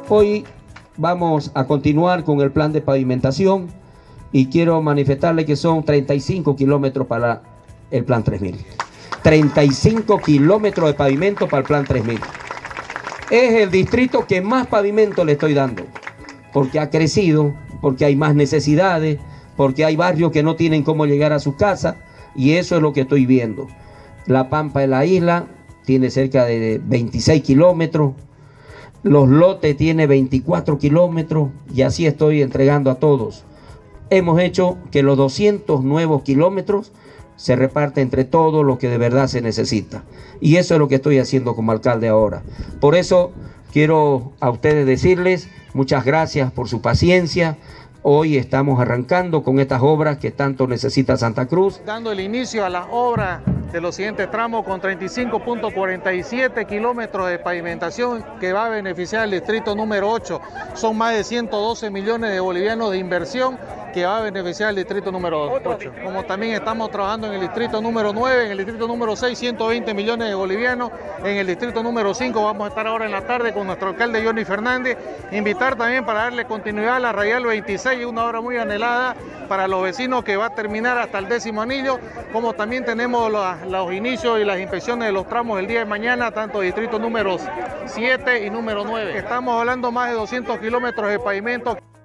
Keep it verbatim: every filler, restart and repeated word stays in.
Hoy vamos a continuar con el plan de pavimentación y quiero manifestarle que son treinta y cinco kilómetros para el plan tres mil. treinta y cinco kilómetros de pavimento para el plan tres mil. Es el distrito que más pavimento le estoy dando, porque ha crecido, porque hay más necesidades, porque hay barrios que no tienen cómo llegar a sus casas, y eso es lo que estoy viendo. La Pampa de la Isla tiene cerca de veintiséis kilómetros, Los Lotes tiene veinticuatro kilómetros, y así estoy entregando a todos. Hemos hecho que los doscientos nuevos kilómetros se reparte entre todo lo que de verdad se necesita. Y eso es lo que estoy haciendo como alcalde ahora. Por eso quiero a ustedes decirles muchas gracias por su paciencia. Hoy estamos arrancando con estas obras que tanto necesita Santa Cruz. Dando el inicio a las obras de los siguientes tramos con treinta y cinco punto cuarenta y siete kilómetros de pavimentación que va a beneficiar al distrito número ocho. Son más de ciento doce millones de bolivianos de inversión que va a beneficiar al distrito número ocho. Como también estamos trabajando en el distrito número nueve, en el distrito número seis, ciento veinte millones de bolivianos, en el distrito número cinco vamos a estar ahora en la tarde con nuestro alcalde Johnny Fernández. Invitar también para darle continuidad a la Radial veintiséis, una obra muy anhelada para los vecinos que va a terminar hasta el décimo anillo, como también tenemos los, los inicios y las inspecciones de los tramos el día de mañana, tanto distrito número siete y número nueve. Estamos hablando más de doscientos kilómetros de pavimento.